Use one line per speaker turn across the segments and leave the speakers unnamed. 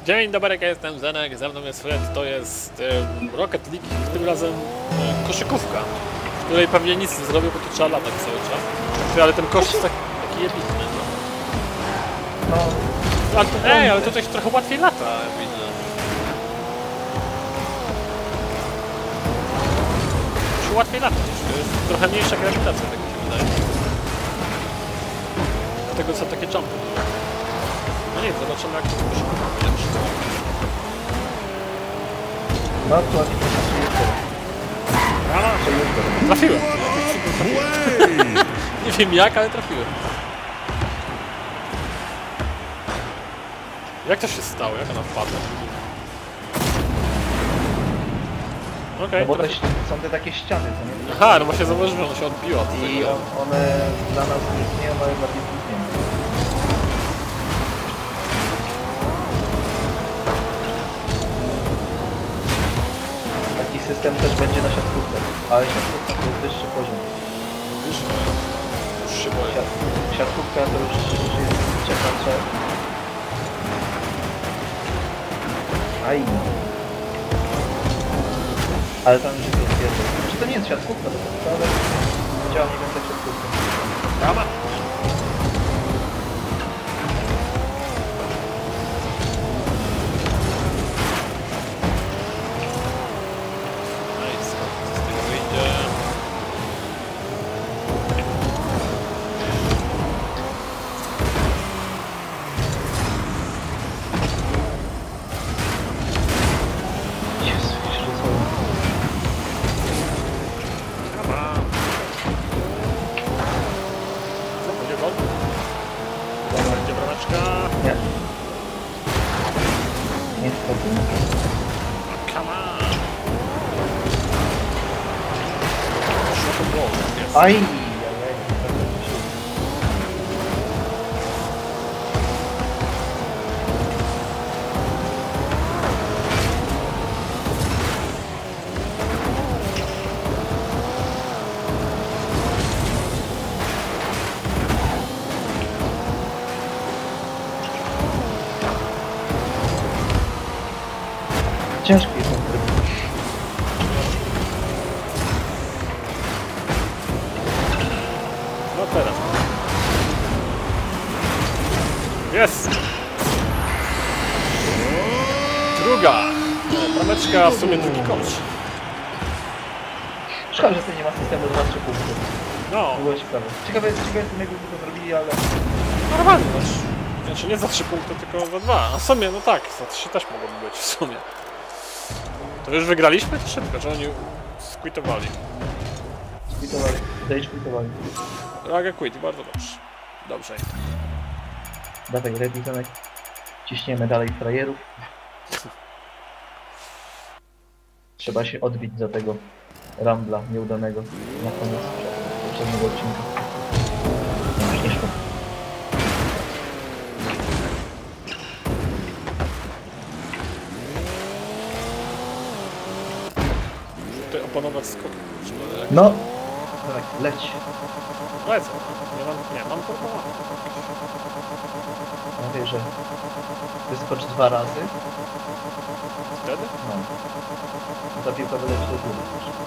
Dzień dobry, ja jestem Zenek, ze mną jest Fred, to jest Rocket League, tym razem koszykówka, w której pewnie nic nie zrobię, bo tu trzeba latać cały czas. Ale ten kosz jest taki jebitny, no. Ale tutaj trochę łatwiej lata, widzę. Czy łatwiej latać, jest trochę mniejsza grawitacja, tak mi się wydaje. Dlatego są takie jumpy. No nie, zobaczymy jak to koszykówka będzie.
No to ładnie
trafiłem. Nie wiem jak, ale trafiłem. Jak to się stało? Jak ona wpadła? Okej.
No bo są te takie ściany, co nie?
Aha, no właśnie zauważyłem, ona się odbiła.
I one dla nas nie istnieją, ale dla nich istnieją. Taki system też będzie na siatkówce, ale siatkówka to jest wyższy poziom.
Już się boję.
Siatkówka to już jest czekacze. Aj. Ale tam już jest rozpięte. Czy to nie jest siatkówka, to ale działa mniej więcej jak siatkówka.
Brawa! Nice, co z tego wyjdzie?
Jezu, jeszcze co?
Co, będzie gol? Będzie brameczka?
Nie. Niestety.
Come on! Shot on goal, jest.
Aj! Ciężki jest ten tryb.
No teraz. Jest! Druga! Brameczka, w sumie drugi kosz.
Szkoda, że tutaj nie ma systemu 2-3 punkty.
No,
To było ciekawe. Ciekawe jest, jakby to zrobili, ale...
normalnie też. Znaczy nie za 3 punkty, tylko za 2. A w sumie, no tak, za 3 też mogłoby być w sumie. To już wygraliśmy czy szybko, czy oni squitowali?
Squitowali. Stage squitowali.
Raga quit, bardzo dobrze. Dobrze.
Dawaj, ready, Zenek. Ciśniemy dalej frajerów. Trzeba się odbić za tego rambla nieudanego na koniec poprzedniego odcinka. No, już nie szło.
Tutaj opanować skok.
No! Dawaj, leć.
Lecę. Nie, mam to połamane.
Mówię, że wyskocz 2 razy.
Wtedy?
No. Ta piłka wyleci do góry.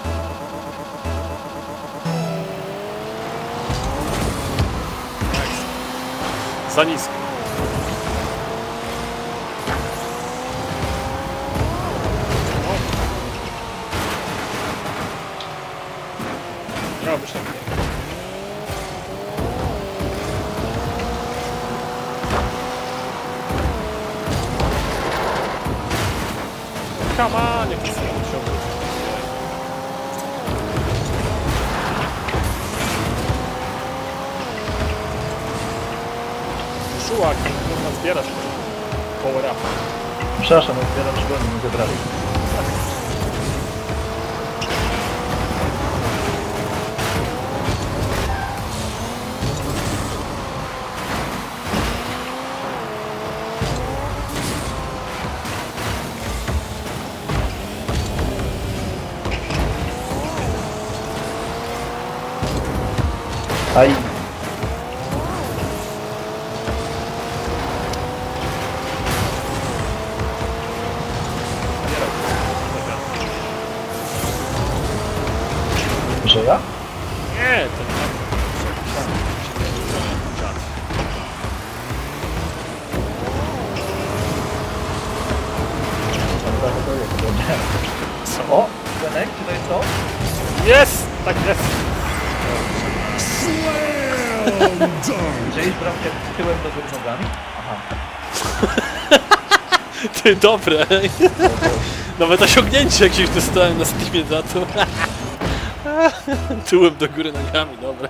Za nisko. Miało być tak. Come on, niech to się obróci. Szułak, można zbierać power up.
Przepraszam, ja zbieram przygody, nie zebrali. Aj. Że jest bramkę tyłem do góry nogami? Aha.
Ty, dobre. Nawet osiągnięcie jakieś dostałem na Steamie za to. Tyłem do góry nogami, dobre.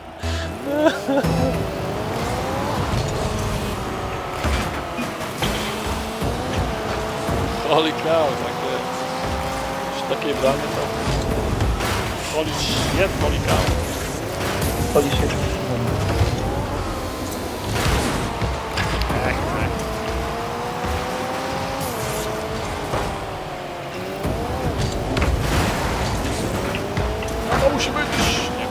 Holy cow, tak jest. Przy takiej bramie to... Holy shit, holy cow.
Chodzi się.
No to musi być... Nie.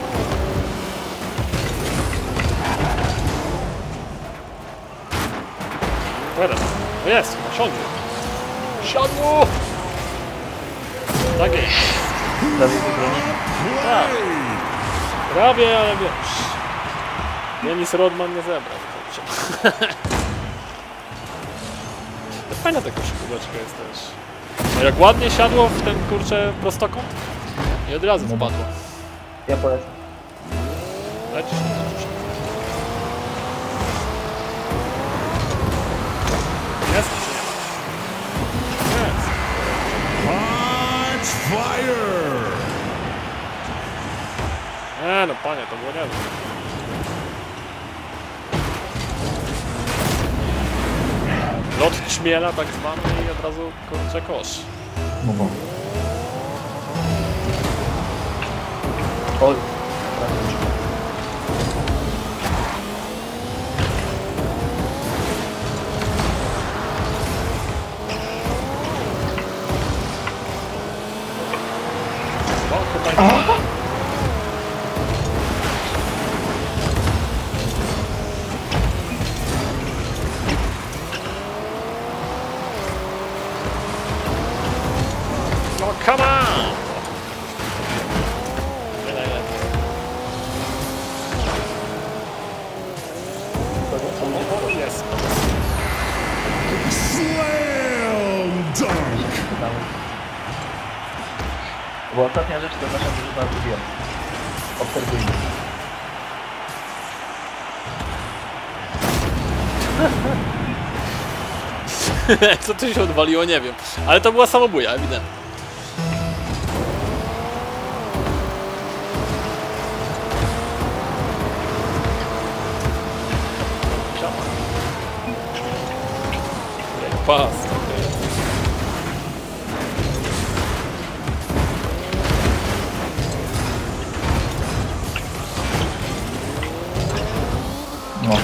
Teraz. No jest, osiągnie. Siadło! Tak jest.
Prawie wybroni.
Prawie, ale wiesz. Denis Rodman nie zebrał. To fajna taka szybóweczka jest też. No jak ładnie siadło w ten kurczę prostokąt i od razu wpadło.
Ja polecam.
Lecisz, lecisz. Jest? Jest.
Launch fire!
Nie no panie, to było niezłe. Lot czmiela tak zwany i od razu kurczę kosz.
Mogą. Oj.
O, chyba nie. No come on! Nie najlepiej. O, jest.
Slam dunk!
To była ostatnia rzecz, to nasza drużyna zrobiła. Obserwujmy.
Co tu się odwaliło, nie wiem. Ale to była samobuja, ewidentnie. Jak pas.
No.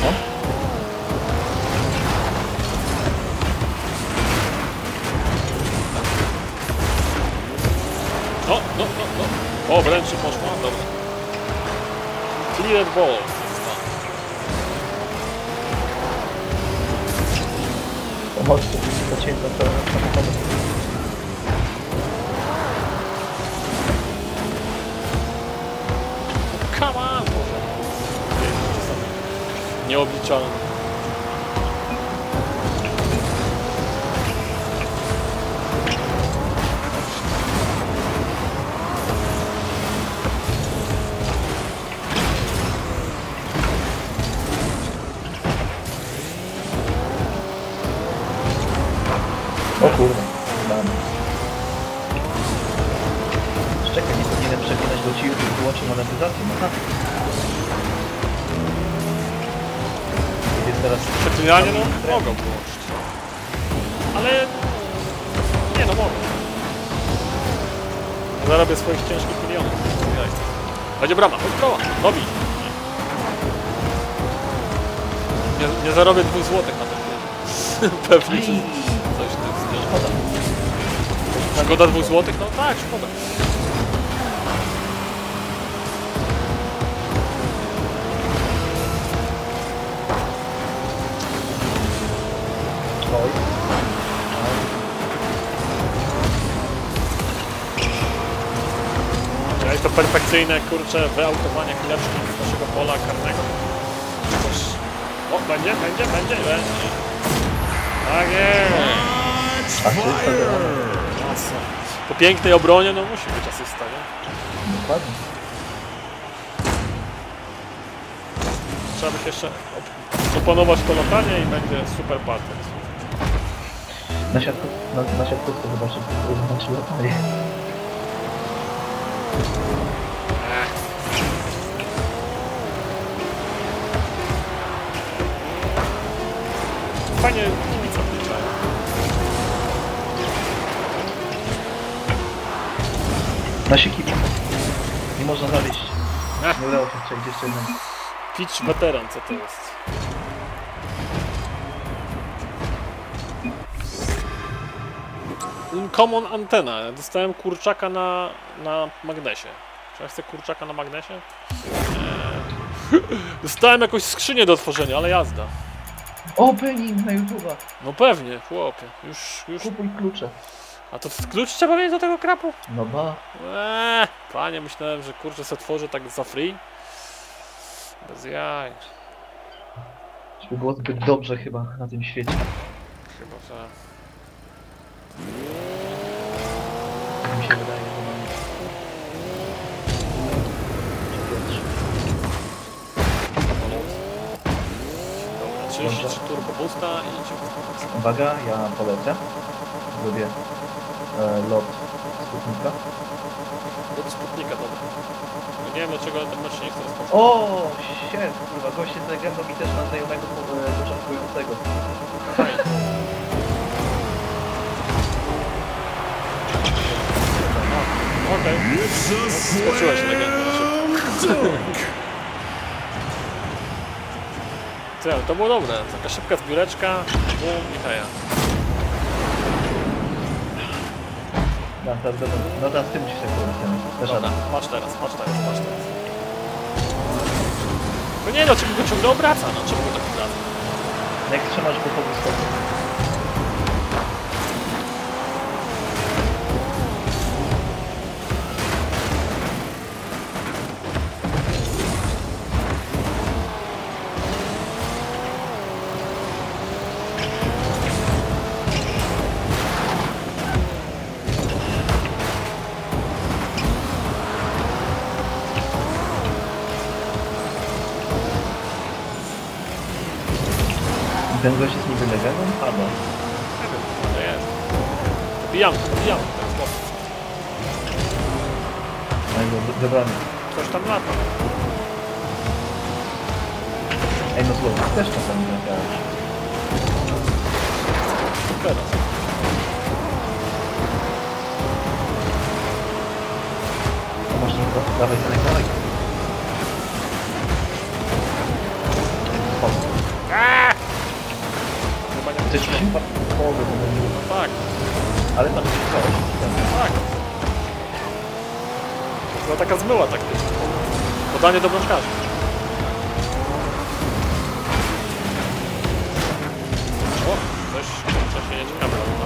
No. O, wręcz poszła, dobra. Cleared ball.
Pomocy do ciebie to samochodu.
Come on! Nieobliczalny.
O kurde. Damy. Czekaj, nie powinienem przewinąć, bo ci już wyłączy monetyzację. No tak. Jest teraz...
Przeklinanie, no mogą wyłączyć. Ale... Nie no, mogą. Zarobię swoich ciężkich milionów. Będzie brama, chodź brama, robi. Nie zarobię 2 złotych na tym. Pewnie coś w tym stylu. Szkoda 2 złotych? No tak, szkoda.
Oj.
Jest to perfekcyjne, kurcze, wyautowanie chwileczki z naszego pola karnego. O, będzie. Tak jest. Masa. Po pięknej obronie, no musi być asysta, nie?
Dokładnie.
trzeba by jeszcze opanować to latanie i będzie super patent.
Na siatkówce zobaczy latanie.
Fajnie kibica wliczają.
Nasi kibice. Nie można zawieść.
Ech.
Nie udało się strzelić jeszcze jednego.
Pitch weteran, co to jest? Uncommon antena. Dostałem kurczaka na magnesie. Czy ja chcę kurczaka na magnesie? Dostałem jakąś skrzynię do otworzenia, ale jazda.
Opening na YouTube'a.
No pewnie, chłopie. Już.
Kupuj klucze.
A to klucz trzeba mieć do tego krapu?
No ba.
Panie, myślałem, że kurczę sobie tworzę tak za free. Bez jaj.
Żeby było zbyt dobrze chyba na tym świecie.
Chyba, że...
Tak mi się wydaje, że mam...
Dobra, 33 turbo boosta i idziemy.
Uwaga, ja polecę. Zrobię lot Sputnika.
Od Sputnika, dobra. No nie wiem dlaczego, ale ten mecz nie chce rozpocząć.
O, shit, kurwa, goście z legendą mi też na znajomego początkującego. Fajnie.
Okej.
It's a
Skoczyłeś legendę na szybko.
slam dunk.
Co, to było dobre. Taka szybka zbióreczka. Bum i heja.
No teraz ty musisz tak powiedzieć.
Dobra, patrz teraz. No nie no, czemu go ciągle obraca, no czemu go tak obraca?
Jak trzymasz go po wyskoku. Ten gość jest niby legendą? Albo.
Nie wiem, to jest. Bijam, ten chłop.
No i go zebrany.
Coś tam lata.
Ej, no zło, też czasami zagrałeś.
Teraz.
A masz nie dawaj ten dalej.
Chyba nie
Chcesz
chcesz.
się połowę, bo nie.
No tak,
Ale tam się coś.
tak. To była taka zmyła taktyczna. Podanie do bramkarza. O, coś się nieciekawe robi.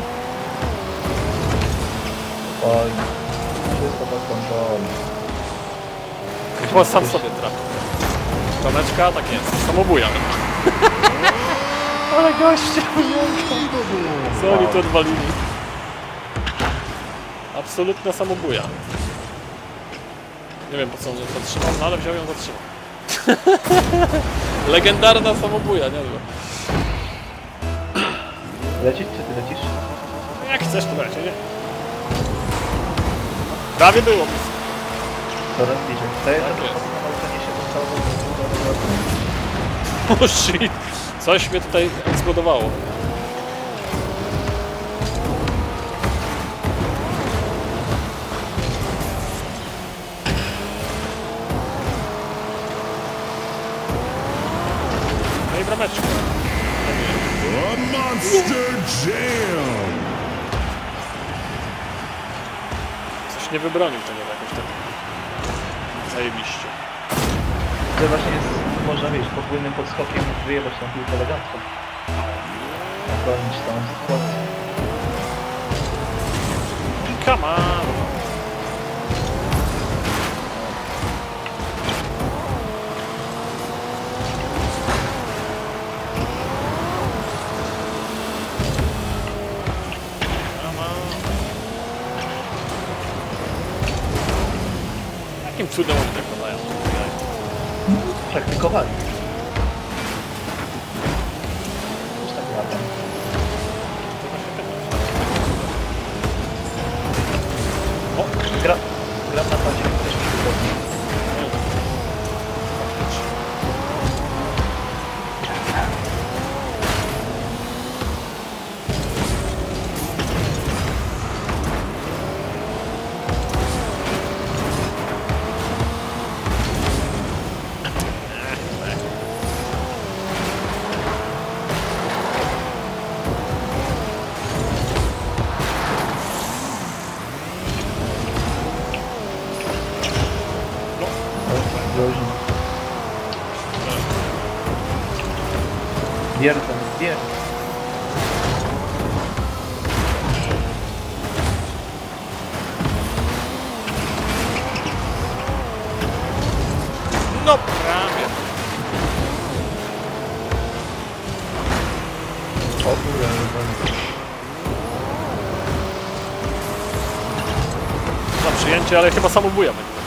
Oj, wszystko pod kontrolą.
Chyba sam sobie trafił. Toneczka, tak jest. Samobuja. Ale goście, co oni tu odwalili? Absolutna samobuja. Nie wiem po co on ją zatrzymał, no ale wziął ją zatrzymał. Legendarna samobuja, nie wiem.
Lecisz czy ty lecisz?
No jak chcesz to lecie, nie? Prawie było.
Coraz bliżej. To jest
Tak
to,
jest.
na nauczenie się zostało.
Oh shit! Coś mnie tutaj eksplodowało. No i brameczka.
A monster jam.
Coś nie wybronił to nie jakoś tak. Zajebiście.
To właśnie jest, można wiesz, podwójnym podskokiem wyjebać tą piłkę elegancko. Obronić tą sytuację.
Come on! Jakim cudem oni tak podają?
Praktykowali. latam.
To właśnie tego.
O, gram na padzie, też mi wygodnie. Grozi. Wiertem, wiertem.
No prawie.
O kurde,
Za przyjęcie, ale chyba samobuja będzie.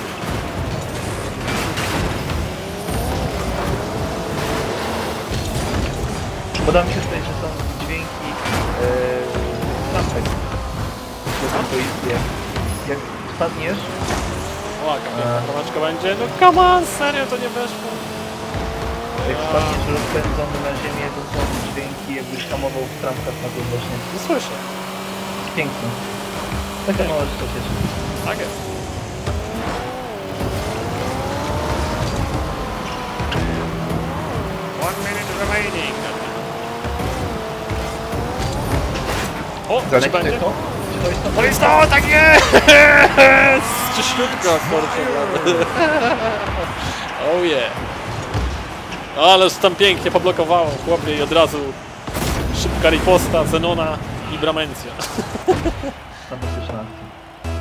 Podoba mi się tutaj, że są dźwięki lampek. To jest jak spadniesz,
O, jaka piękna kawałeczka będzie. No come on, serio, to nie weszło.
jak spadniesz rozpędzony na ziemię, to są dźwięki jakbyś hamował w trampkach na to właśnie.
Nie słyszę.
Jest piękne. Taka mała rzecz się cieszy.
Tak jest. One minute remaining. O, czy
Zanek,
będzie?
to? Czy to jest to?
To jest to, tak jest! Czyściutko, kurczę. Oh yeah. Ależ tam pięknie poblokowało, chłopie, i od razu szybka riposta, Zenona i Bramencja.
Fantastyczna akcja.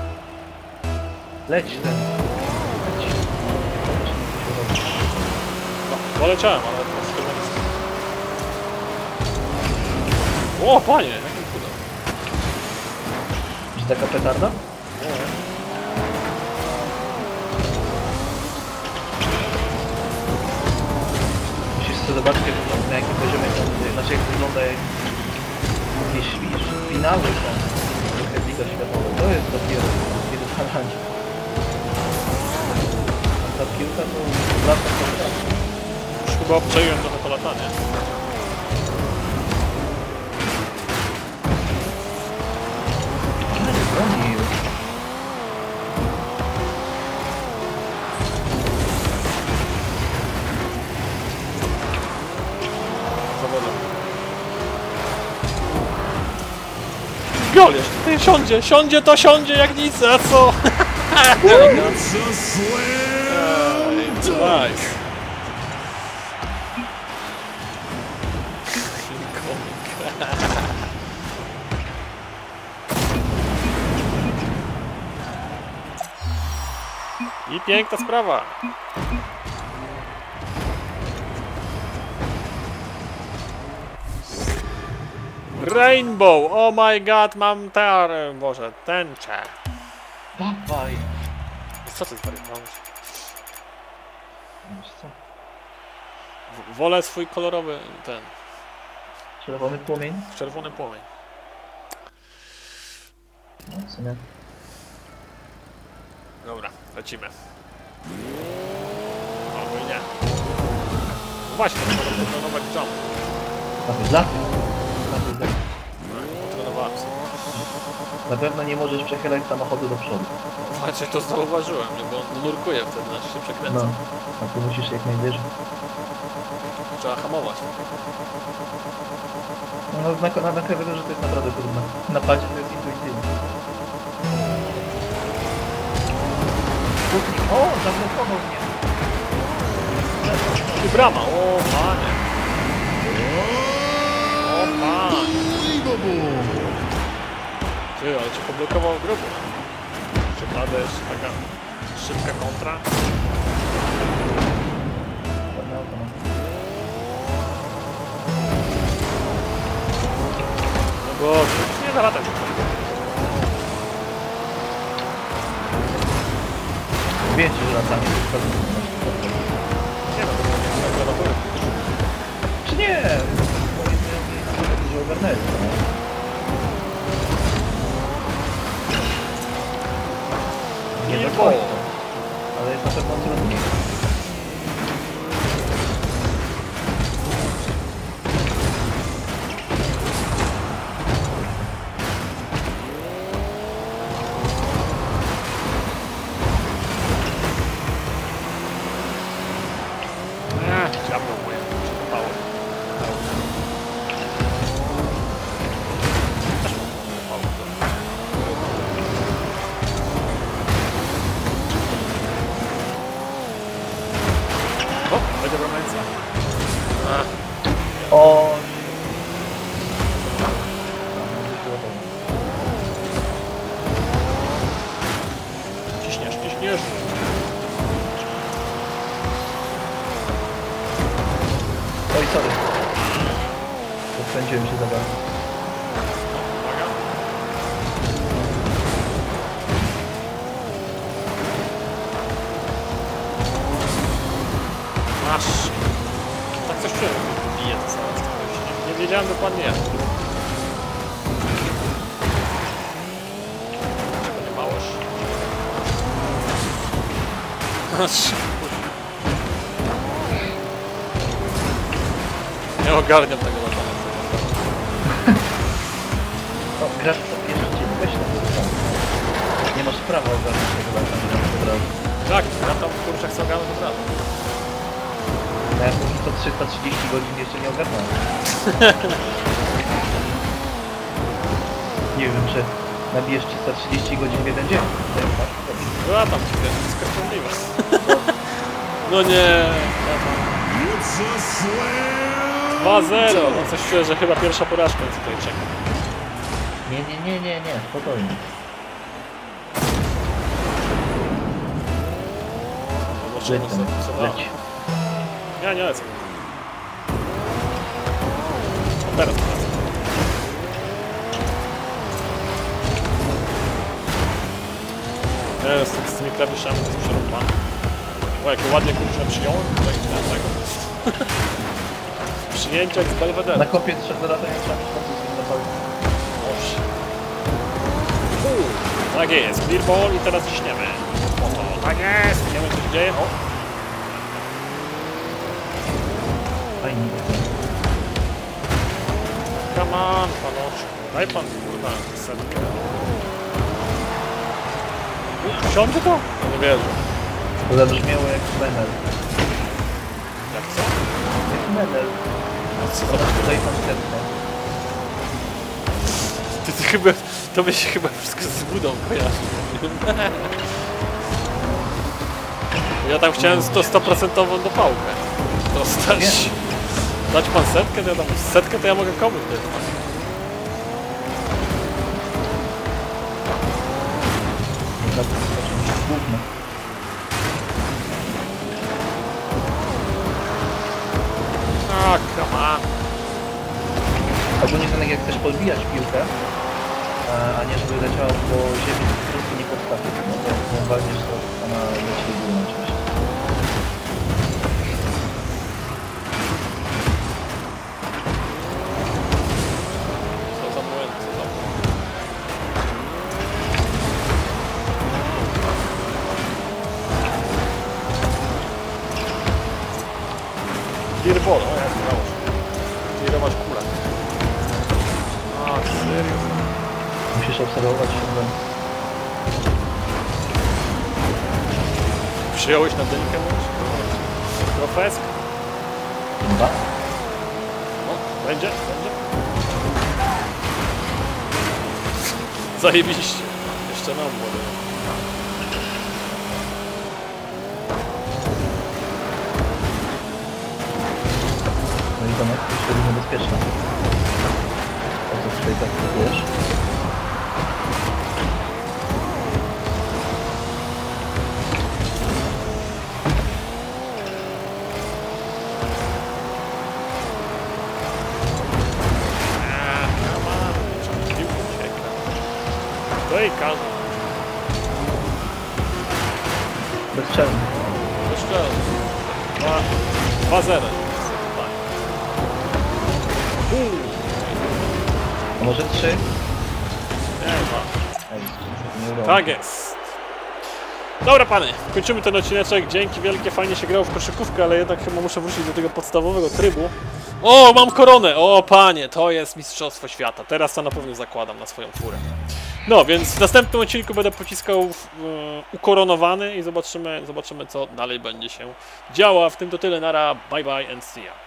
Leć ten. Leć.
No, poleciałem, ale to jest chyba nic. O, panie, jakim cudem.
Czy taka petarda? Musisz sobie zobaczyć, jak wygląda, na jakim poziomie są, znaczy jak wygląda jakieś, wiesz, finały są trochę Liga Światowa. To jest dopiero zadanie. A ta piłka to lata po prostu.
Już chyba obczaiłem trochę to latanie.
Broni już.
Zawodem. Gol jeszcze, ty siądzie, to siądzie jak nic, a co?
It's a slam dunk.
Nice. I piękna sprawa. Rainbow! Oh my god, mam Boże, tęczę.
Dawaj!
Co ty zwariowałeś?
Wiesz co?
Wolę swój kolorowy, ten,
Czerwony płomień?
czerwony płomień.
No w sumie.
Dobra, lecimy. O, nie. No właśnie, to trenować jump.
Laty.
Potrenowałem sobie.
Na pewno nie możesz przechylać samochodu do przodu.
Znaczy, to zauważyłem, nie, bo on nurkuje wtedy, znaczy się przekręca.
No, a tu musisz jak najwyżej.
Trzeba hamować.
No na klawiaturze to jest naprawdę trudne. Na padzie to jest intuicyjne. Putnik. O, zablokował mnie.
I brama, o panie. O panie.
Unbelievable.
Ty, ale cię poblokował grubo. Ciekawe, jeszcze taka szybka kontra.
Ładne auto, no.
No bo nie da latać.
Wiecie, że latanie to jest pewne.
Nie no, to nie ma klawiatury.
Czy nie? Moi znajomi dużo internetu, no. Nie do końca, ale jest na pewno trudniej.
Diablo moje, przekopało. Też mam przekopało. O, będzie romancja.
O!
Ciśniesz, ciśniesz.
Oj, sorry. Rozpędziłem się za bardzo.
Uwaga. Masz. Tak coś czuję, że bije to zaraz. Nie wiedziałem dokładnie jak. Czego nie małoż? Nie ogarniam tego latania.
No, grasz co pierwszy dzień, weź na to. Nie masz prawa ogarnąć tego latania od razu.
Tak, ja tam w kurczach co ogarnę to prawda.
No ja póki co 330 godzin jeszcze nie ogarnąłem. Nie wiem, czy nabijesz 330 godzin w jeden dzień.
Ja tam jest skreślonliwe. No nie.
It's a slam
2-0. No coś czuję, że chyba pierwsza porażka tutaj czeka.
Nie, spokojnie.
Zobaczymy
Leć
co
tam,
da.
leć.
Nie lecę. A teraz lecę. Nie, z tymi klawiszami to jest przerąbane. O, jakie ładnie kurczę przyjąłem. Tak, tego. Przyjęcie jak z Belvedere.
Na kopie trzeba do latania trzeba mieć pozycję na cały.
Tak jest, clear ball i teraz ciśniemy. Oto, tak jest, wiemy co się dzieje. O.
Fajnie.
Come on, panoczku. Daj pan kurwa setkę. Wsiądzie to? No nie wierzę.
To zabrzmiało jak menel.
Jak co?
Jak menel.
Co za...
Daj pan setkę.
Ty chyba... To by się chyba wszystko z budą kojarzy. Ja tam chciałem 100% dopałkę dostać.
Nie.
Dać pan setkę, to ja tam setkę to ja mogę komuś dać.
Gówno.
A, come on.
Ogólnie Zenek, jak chcesz podbijać piłkę, a nie żeby leciała po ziemi, po prostu nie podstawić, no to walniesz to, ona leci w górę oczywiście.
Co za moment, co za moment. Clearball, o jak grało się. Clearować kulę. A, serio?
Musisz obserwować ciągle.
Przyjąłeś na dynkę, mówisz? Profesk?
Chyba?
No, będzie, będzie. Zajebiście. Jeszcze nam młody.
No i Zenek, to jest niebezpieczne. O co tutaj tak próbujesz?
No i każdy.
Bezczelny.
Jeszcze 2-0.
A może 3?
Nie ma.
Ej, nie udało
Tak
się.
jest. Dobra pany, kończymy ten odcineczek. Dzięki wielkie, fajnie się grało w koszykówkę, ale jednak chyba muszę wrócić do tego podstawowego trybu. O, mam koronę! O panie, to jest Mistrzostwo Świata. Teraz to na pewno zakładam na swoją furę. No, więc w następnym odcinku będę pociskał ukoronowany i zobaczymy co dalej będzie się działo. W tym to tyle, nara, bye bye and see ya.